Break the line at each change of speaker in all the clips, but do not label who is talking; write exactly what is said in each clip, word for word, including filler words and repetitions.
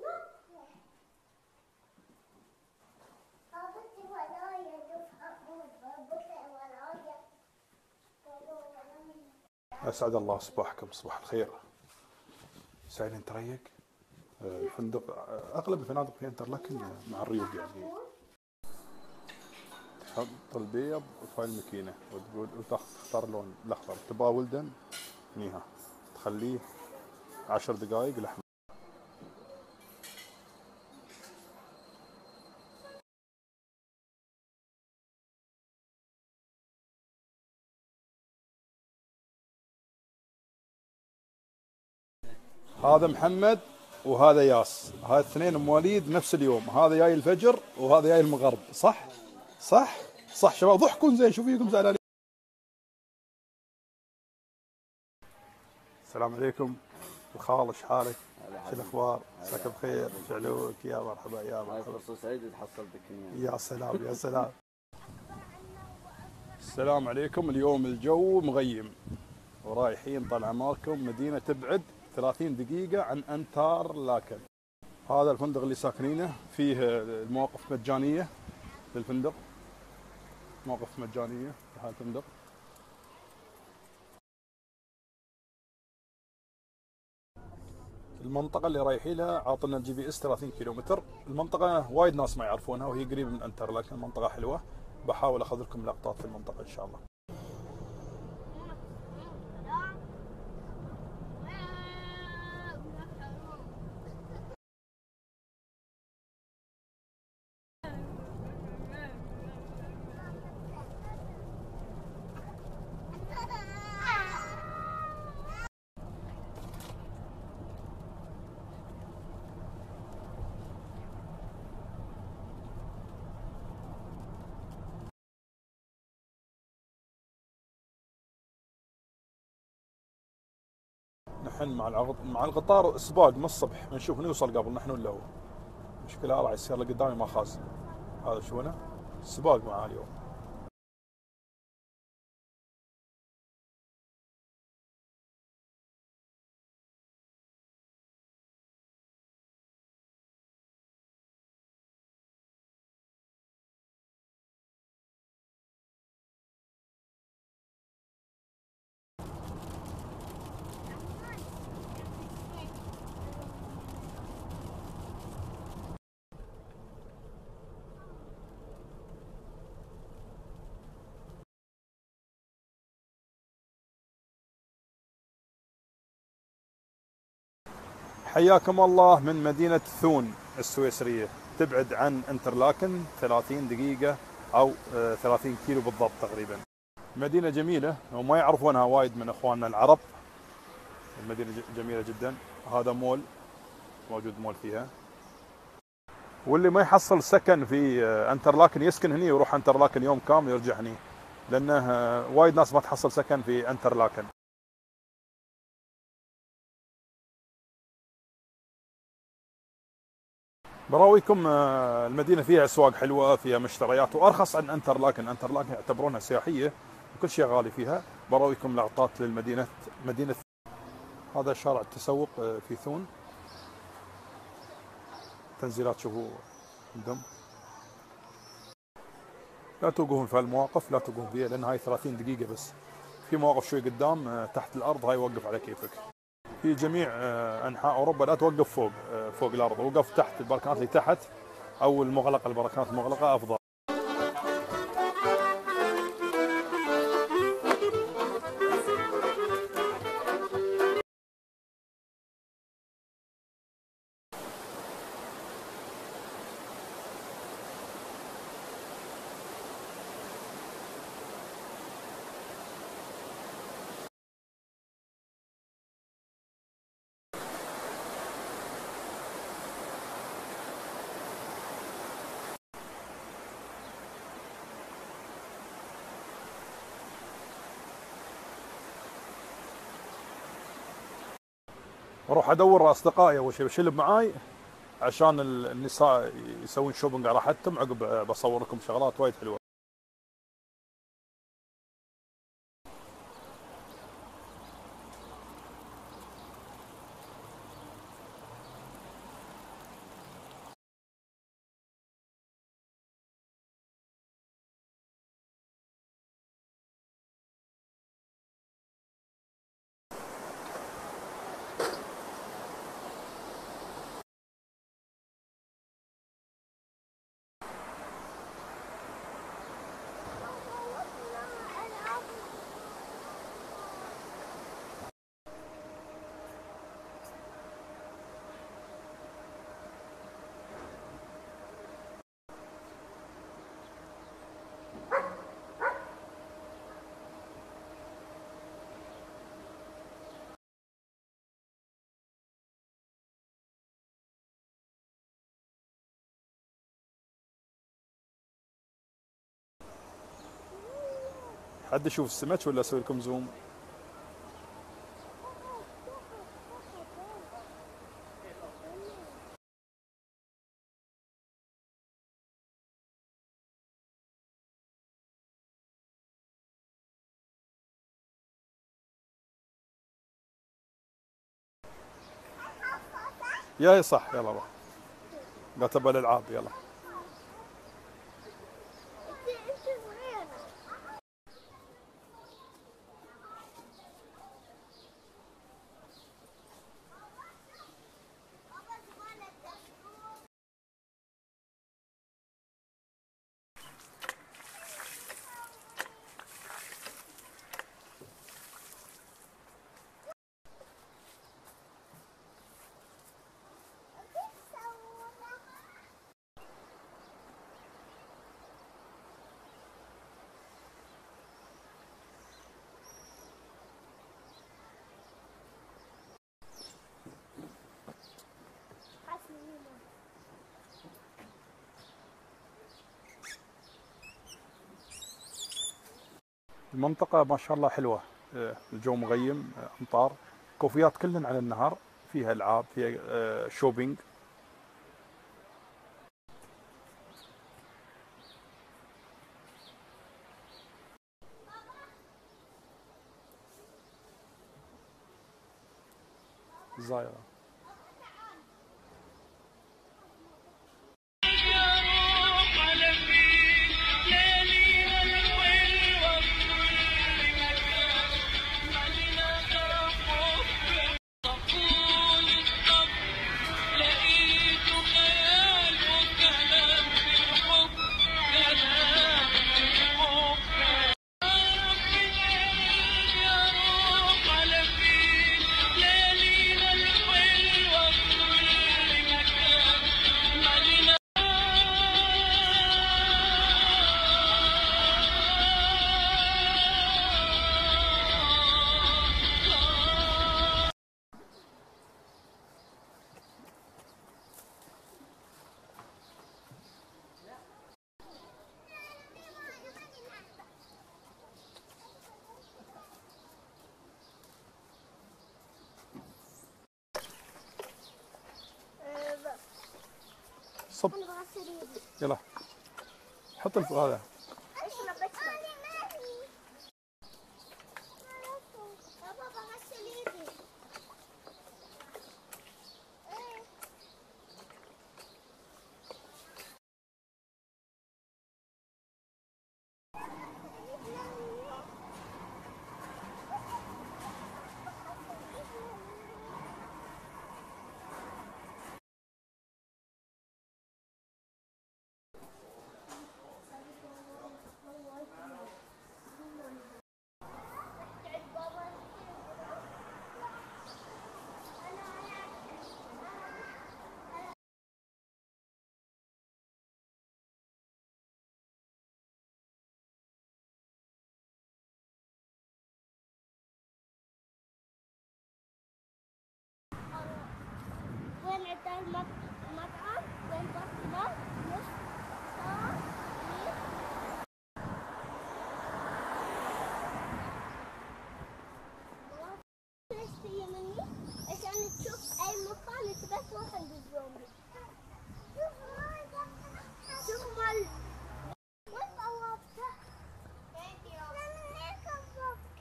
أسعد الله صباحكم، صباح الخير. سعيدين تريق. الفندق أغلب الفنادق في انترلاكن مع الريوق، يعني تحط البيض في الماكينة وتقول وتختار اللون الأخضر، تبغى ولدن نيها تخليه عشر دقايق لحم. هذا محمد وهذا ياس، هذا الاثنين مواليد نفس اليوم، هذا جاي الفجر وهذا جاي المغرب. صح صح صح شباب، ضحكون زين، شوف فيكم زعلانين. السلام عليكم الخال، ايش حالك؟ شو الاخبار؟ عساك بخير، شعلوك؟ يا مرحبا يا مرحبا.
فرصة سعيدة تحصل بك.
يا سلام يا سلام. السلام عليكم. اليوم الجو مغيم ورايحين طال عماركم مدينة تبعد ثلاثين دقيقة عن انترلاكن. هذا الفندق اللي ساكنينه، فيه المواقف مجانية للفندق، مواقف مجانية في هذا الفندق. المنطقة اللي رايحين لها عاطلنا الجي بي اس ثلاثين كيلومتر. المنطقة وايد ناس ما يعرفونها وهي قريبة من انترلاكن، المنطقة حلوة. بحاول اخذ لكم لقطات في المنطقة ان شاء الله. نحن مع العغط... مع القطار سباق من الصبح، بنشوف نوصل قبل نحن ولا هو. مشكلة راح يصير له قدامي ما خاز. هذا شو انا سباق معاه اليوم. حياكم الله من مدينة ثون السويسرية، تبعد عن انترلاكن ثلاثين دقيقة أو ثلاثين كيلو بالضبط تقريبا. مدينة جميلة وما يعرفونها وايد من إخواننا العرب. المدينة جميلة جدا. هذا مول موجود مول فيها، واللي ما يحصل سكن في انترلاكن يسكن هني ويروح انترلاكن يوم كامل يرجع هني، لأنه وايد ناس ما تحصل سكن في انترلاكن. براويكم المدينة فيها أسواق حلوة، فيها مشتريات وأرخص عن انترلاكن. انترلاكن يعتبرونها سياحية وكل شيء غالي فيها. براويكم لقطات للمدينة مدينة. هذا شارع التسوق في ثون. تنزيلات شوفوا عندهم. لا توقفون في هالمواقف، لا توقفون فيها لأن هاي ثلاثين دقيقة بس. في مواقف شوي قدام تحت الأرض، هاي وقف على كيفك. في جميع أنحاء أوروبا لا توقف فوق فوق الأرض، وقف تحت البركانات اللي تحت أو المغلقة، البركانات المغلقة أفضل. اروح ادور اصدقائي اول شيء بشلب معاي عشان النساء يسوون شوبنج على راحتهم. عقب بصور لكم شغلات وايد حلوه. حد يشوف السمك ولا اسوي لكم زوم؟ يا صح، يلا روح. لا تبى الالعاب، يلا. المنطقة ما شاء الله حلوة، الجو مغيم، أمطار، كوفيات كلن على النهار، فيها ألعاب، فيها شوبينج. زايرة. صب. يلا حط الف هذا.
وين عندنا المطعم؟ وين بطلة؟ نص ساعة. ليش تجي مني؟ عشان تشوف أي مكان تبى تروح عند الزومبي. شوف مال وين بوابته؟ لأن هيك بوابته.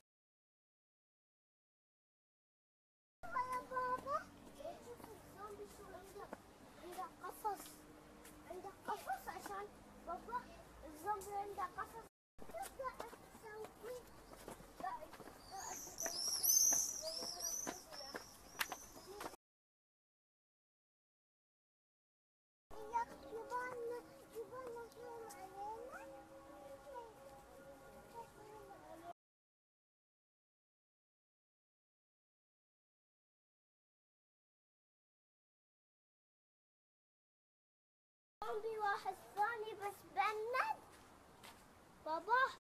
يا بابا شوف الزومبي شو عنده، عنده قفص، عنده قفص عشان بابا الزومبي عنده قفص. شو قاعد تسوي؟ قاعد قاعد يبان يبان يبان علينا. زومبي واحد ثاني بس بند بابا.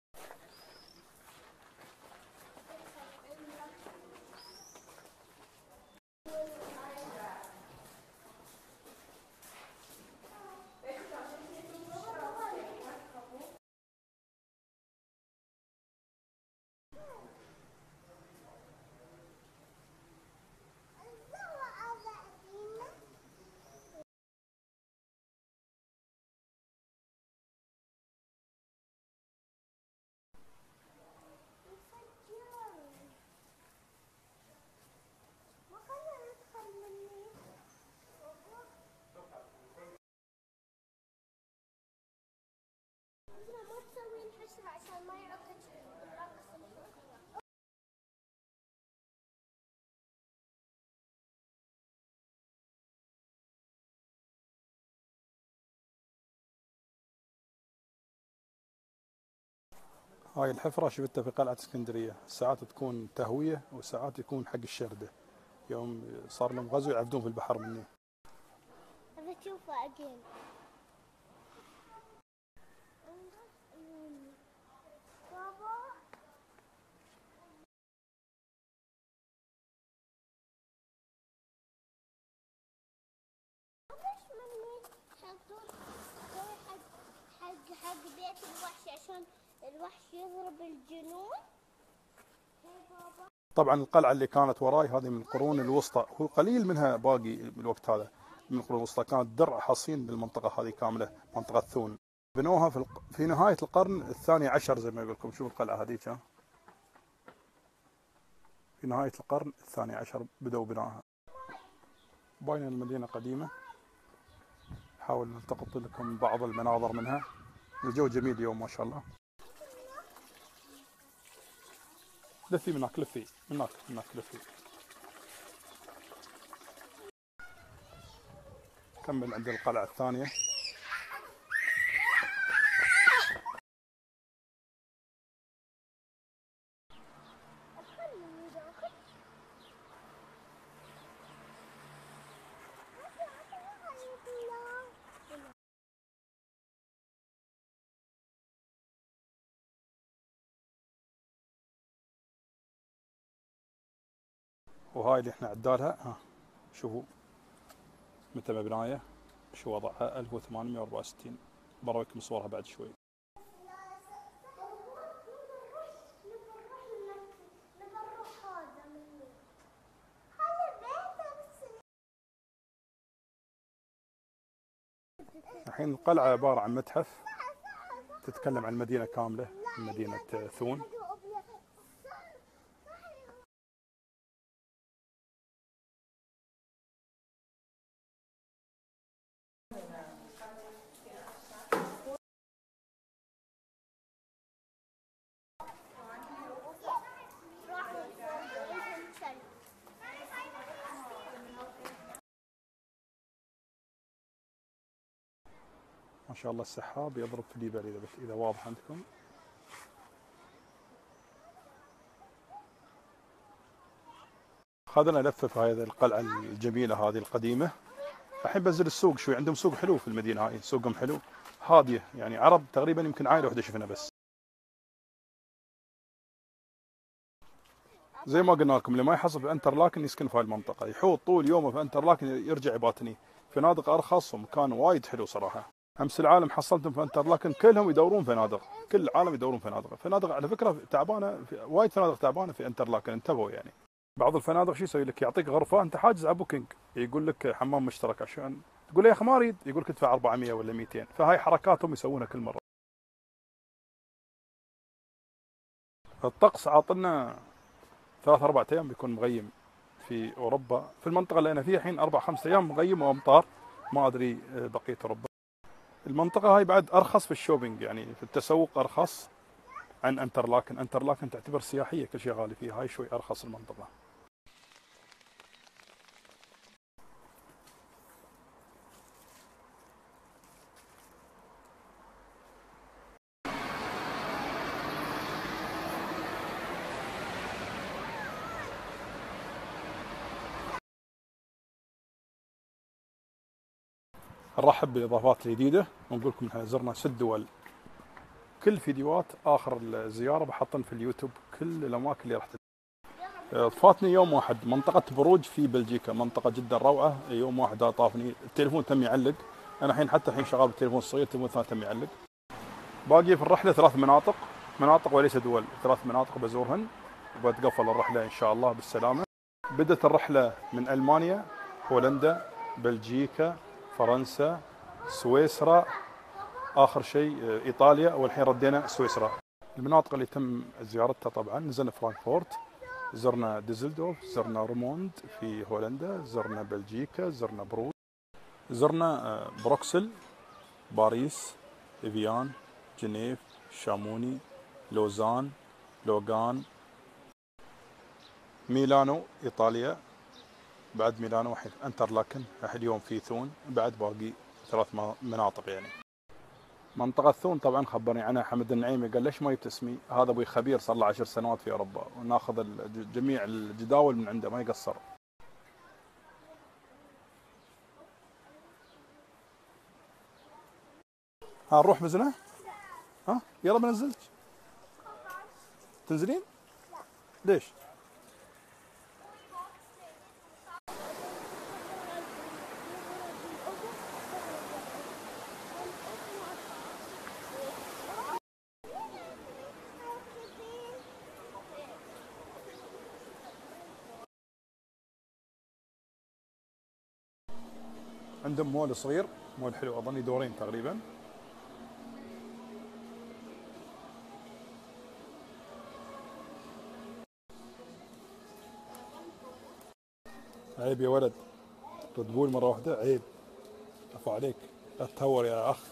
هاي الحفرة شفتها في قلعة اسكندرية، ساعات تكون تهوية وساعات يكون حق الشردة، يوم صار لهم غزو يعبدون في البحر مني.
بتشوفه أجين. بابا ليش مني حطوا حق حق حق بيت الوحش عشان الوحش يضرب الجنون؟
طبعا القلعة اللي كانت وراي هذه من القرون الوسطى، هو قليل منها باقي بالوقت هذا من القرون الوسطى، كانت درع حصين بالمنطقة هذه كاملة، منطقة ثون. بنوها في, الق... في نهاية القرن الثاني عشر زي ما يقول لكم. شوفوا القلعة هذيك في نهاية القرن الثاني عشر بدأوا بنائها. باينة المدينة قديمة، حاول نلتقط لكم بعض المناظر منها. الجو جميل اليوم ما شاء الله. لفي من هناك، لفي من هناك، من هناك لفي. كمل عند القلعة الثانية. وهاي اللي احنا عدالها، ها شوفوا متى مبناية، شو وضعها. ألف وثمانمئة وأربعة وستين. برويكم صورها بعد شوي. الحين القلعة عبارة عن متحف تتكلم عن المدينة كاملة، مدينة ثون. ما شاء الله السحاب يضرب في الجبال، إذا بس إذا واضح عندكم. خذنا لفة في هذه القلعة الجميلة هذه القديمة. الحين بنزل السوق شوي، عندهم سوق حلو في المدينة هاي، سوقهم حلو هادية، يعني عرب تقريبا يمكن عائلة واحدة شفنا بس. زي ما قلنا لكم اللي ما يحصل في انترلاكن يسكن في هاي المنطقة، يحوط طول يومه في انترلاكن يرجع يباتني. فنادق أرخص ومكان وايد حلو صراحة. أمس العالم حصلتهم في انترلاكن كلهم يدورون فنادق، كل العالم يدورون فنادق. فنادق على فكرة تعبانة، وايد فنادق تعبانة في انترلاكن، انتبهوا يعني. بعض الفنادق شو يسوي لك؟ يعطيك غرفة أنت حاجز على بوكينج، يقول لك حمام مشترك، عشان تقول له يا أخي ما أريد، يقول لك ادفع أربعمئة ولا مئتين. فهاي حركاتهم يسوونها كل مرة. الطقس عاطلنا ثلاث أربع أيام بيكون مغيم في أوروبا، في المنطقة اللي أنا فيها الحين أربع خمس أيام مغيم وأمطار، ما أدري بقية أوروبا. المنطقة هاي بعد أرخص في الشوبينج، يعني في التسوق أرخص عن انترلاكن. انترلاكن تعتبر سياحية كل شيء غالي فيها، هاي شوي أرخص المنطقة. نرحب بالإضافات الجديدة ونقول لكم احنا زرنا ست دول. كل فيديوهات آخر الزيارة بحطن في اليوتيوب كل الأماكن اللي رحت. فاتني يوم واحد منطقة بروج في بلجيكا، منطقة جدا روعة. يوم واحد طافني التليفون تم يعلق، أنا الحين حتى الحين شغال بالتليفون الصغير، التليفون الثاني تم يعلق. باقي في الرحلة ثلاث مناطق، مناطق وليس دول، ثلاث مناطق بزورهن وبتقفل الرحلة إن شاء الله بالسلامة. بدت الرحلة من ألمانيا، هولندا، بلجيكا، فرنسا، سويسرا، آخر شيء إيطاليا، والحين ردينا سويسرا. المناطق اللي تم زيارتها طبعا نزلنا فرانكفورت، زرنا ديزلدورف، زرنا روموند في هولندا، زرنا بلجيكا، زرنا بروج، زرنا بروكسل، باريس، إفيان، جنيف، شاموني، لوزان، لوغان، ميلانو إيطاليا، بعد ميلانو انترلاكن، اليوم في ثون، بعد باقي ثلاث مناطق يعني. منطقة ثون طبعا خبرني عنها حمد النعيمي، قال ليش ما جبت اسمي؟ هذا ابوي خبير صار له عشر سنوات في اوروبا وناخذ الج- جميع الجداول من عنده ما يقصر. ها نروح مزنة؟ ها يلا بنزلك. تنزلين؟ ليش؟ عندهم مول صغير، مول حلو اظني دورين تقريبا. عيب يا ولد، تقول مرة واحدة عيب. عفو عليك، لا تهور يا اخ.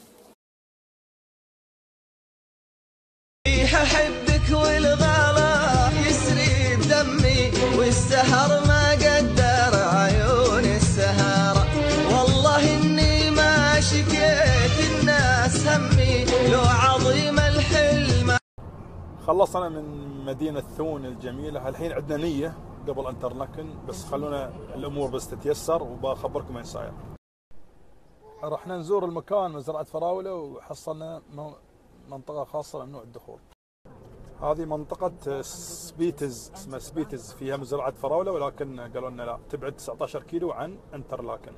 احبك والغلا يسري بدمي والسهر ما قدر عيون السهارة، والله اني ما شكيت الناس همي لو عظيم الحلم.
خلصنا من مدينة ثون الجميلة، الحين عندنا نية قبل انترلاكن، بس خلونا الامور بس تتيسر وبخبركم وين صاير. رحنا نزور المكان مزرعة فراولة وحصلنا منطقة خاصة ممنوع الدخول. هذه منطقة سبيتز، اسمها سبيتز، فيها مزرعة فراولة ولكن قالوا لنا لا، تبعد تسعة عشر كيلو عن انترلاكن.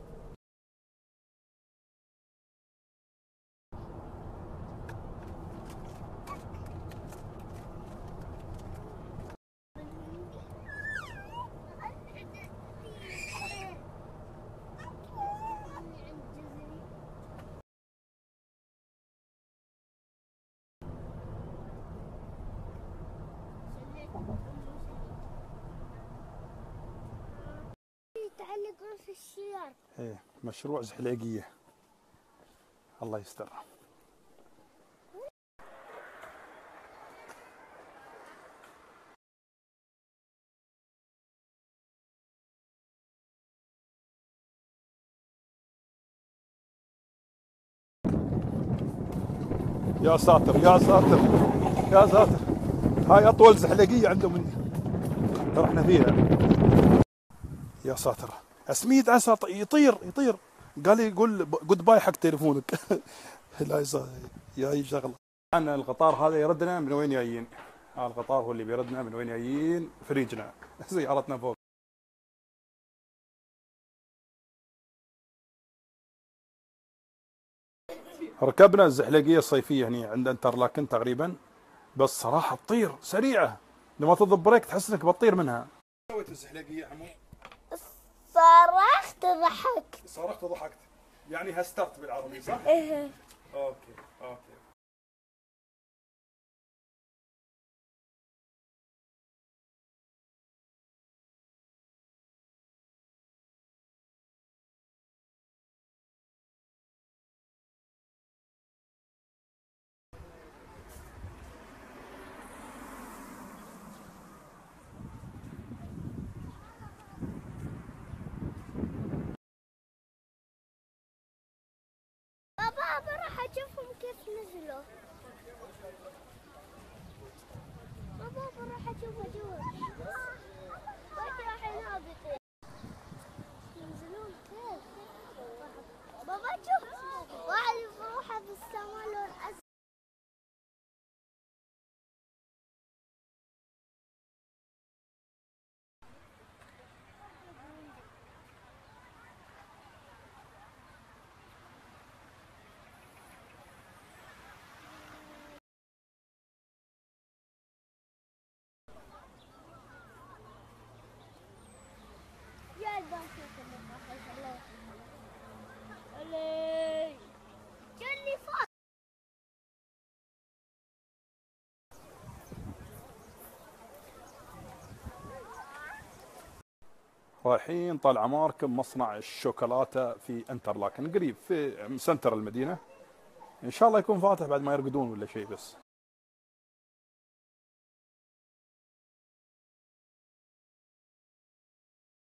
يتعلقون في الشيار.
ايه مشروع زحليقية، الله يستر. يا ساتر يا ساتر يا ساتر، هاي اطول زحليقية عندهم ترى احنا فيها. يا ساتر، اسميد عسى يطير يطير، قال لي قول جود باي حق تليفونك. لا يصير يا اي شغله. عن القطار هذا يردنا من وين جايين، هذا القطار هو اللي بيردنا من وين جايين في ريجنا. سيارتنا فوق. ركبنا الزحليقيه الصيفيه هني عند انترلاكن تقريبا، بس صراحه تطير سريعه، لما تضرب بريك تحس انك بتطير منها. سويت الزحليقيه عمو؟
صرخت ضحكت.
صرخت وضحكت، يعني هسترت بالعربي صح؟
ايه.
اوكي اوكي.
بابا بروح اشوفهم كيف نزلوا. بابا بروح اشوف اشوف. بابا الحين هابطين. ينزلون كيف؟ بابا شوف، واحد بروحه بالسماء لون ازرق. يا الباشا علي جلي فوق.
رايحين طال عماركم مصنع الشوكولاتة في انترلاكن قريب في سنتر المدينة، ان شاء الله يكون فاتح بعد ما يرقدون ولا شيء. بس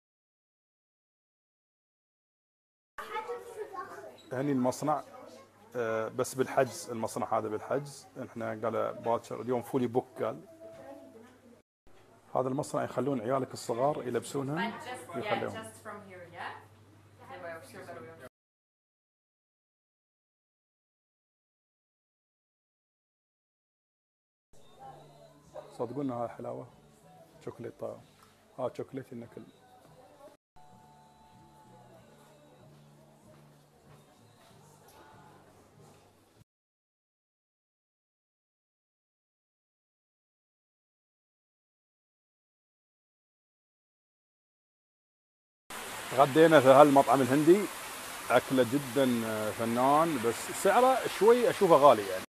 هني المصنع آه، بس بالحجز، المصنع هذا بالحجز. احنا قال باكر اليوم فولي بوك. قال هذا المصنع يخلون عيالك الصغار يلبسونها ويخليهم. صدقونا هاي حلاوة شوكليت. طيب ها شوكليت النكل. غدينا في هالمطعم الهندي، أكله جدا فنان، بس سعره شوي أشوفه غالي يعني.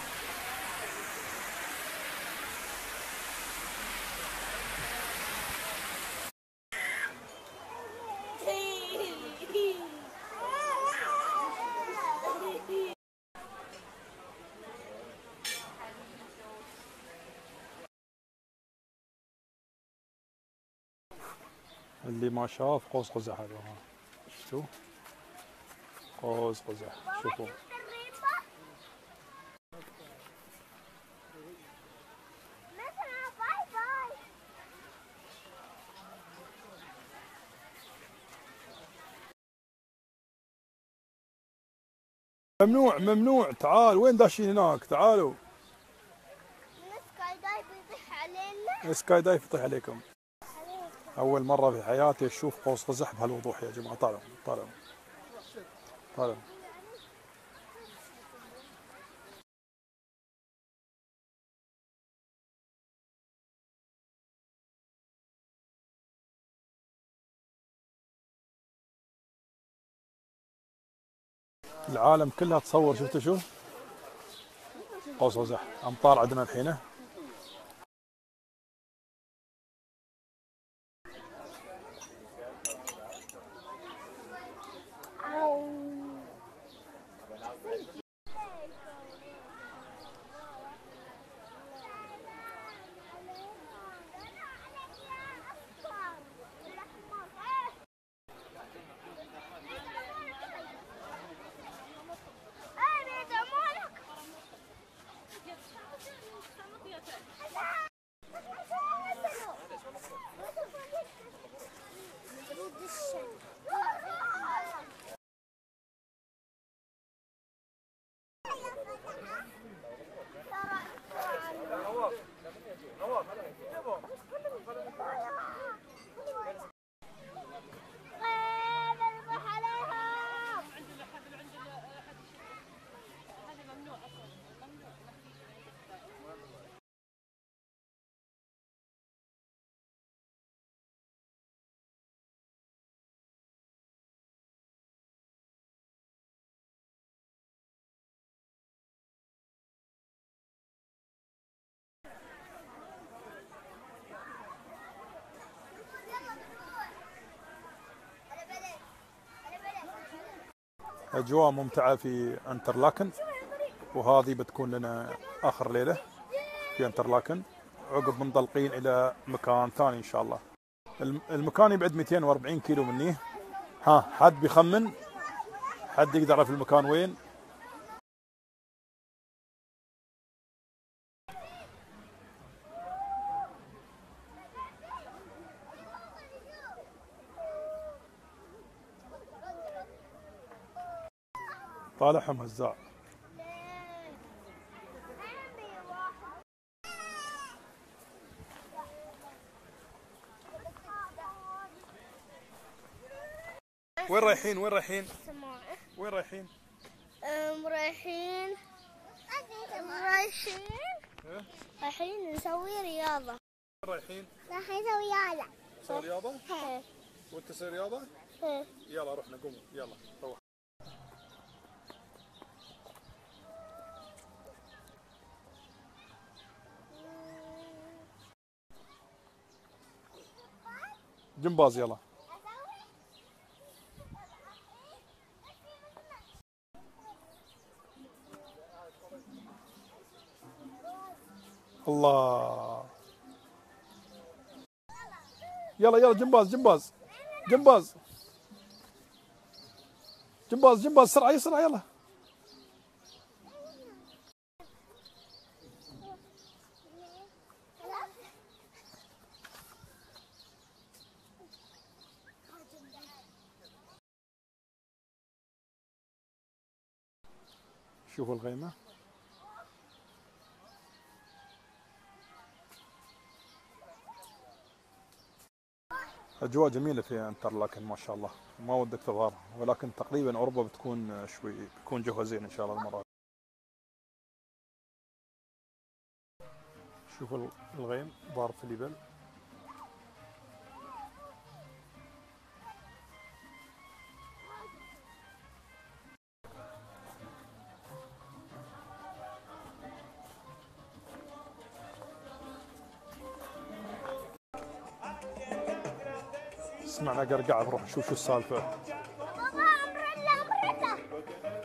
اللي ما شاف قوس قزح هذا، ها شفتوا قوس قزح، شوفوا. ممنوع ممنوع، تعال وين داشين هناك؟ تعالوا.
السكاي دايف يطيح علينا.
السكاي دايف يطيح عليكم. أول مرة في حياتي أشوف قوس قزح بهالوضوح يا جماعة. طالعوا طالعوا طالعوا. العالم كلها تصور. شفتوا شو قوس قزح أمطار عندنا الحين. أجواء ممتعة في انترلاكن، وهذه بتكون لنا آخر ليلة في انترلاكن، عقب منطلقين إلى مكان ثاني إن شاء الله. المكان يبعد مئتين وأربعين كيلو مني. ها حد بيخمن؟ حد يقدر يعرف المكان وين؟ طالعهم هزاع. وين رايحين؟ وين رايحين؟ وين رايحين؟
أم رايحين رايحين رايحين نسوي رياضة.
وين رايحين؟
رايحين نسوي رياضة.
نسوي رياضة؟
ايه
وانت تسوي رياضة؟
ايه.
يلا رحنا قوموا يلا روح. جمباز يلا. الله يلا يلا جمباز جمباز جمباز جمباز جمباز سرعة يسرع يلا. شوفوا الخيمة. أجواء جميلة في انترلاكن ما شاء الله، ما ودك تظهر، ولكن تقريبا أوروبا بتكون شوي بيكون جوها زين إن شاء الله المرة. شوفوا الغيم ضارب في الجبل. سمعنا قرقعة، نروح نشوف شو السالفة.
بابا أمريكا أمريكا.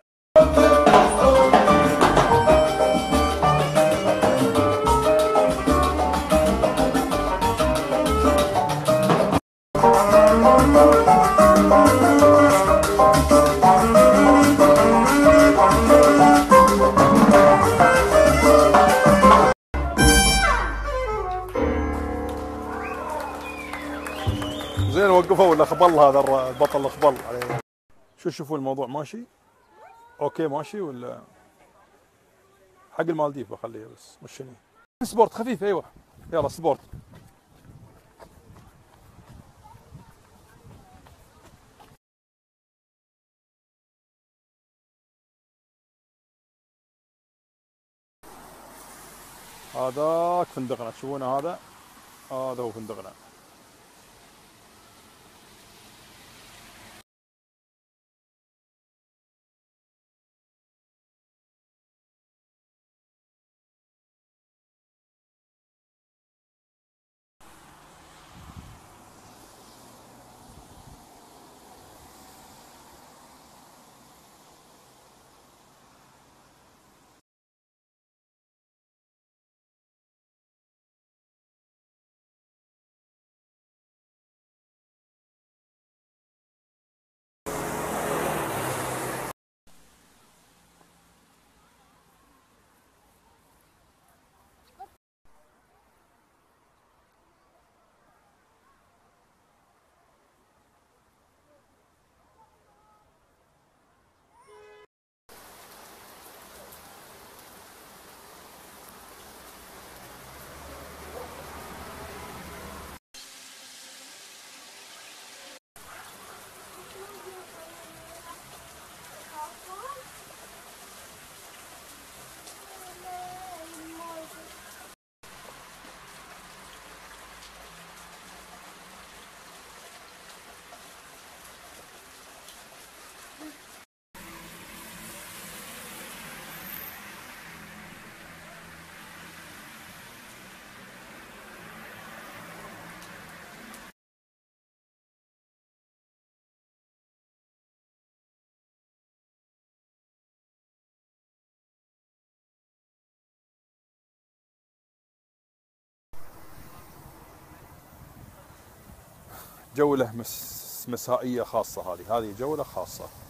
زين وقفوا ولا خبل هذا البطل الخبل عليه. شو تشوفوا الموضوع ماشي؟ اوكي ماشي ولا حق المالديف بخليه بس مش شنو. سبورت خفيف ايوه يلا سبورت. هذاك فندقنا تشوفونه هذا هذا هو فندقنا. جولة مس مسائية خاصة، هذه هذه جولة خاصة.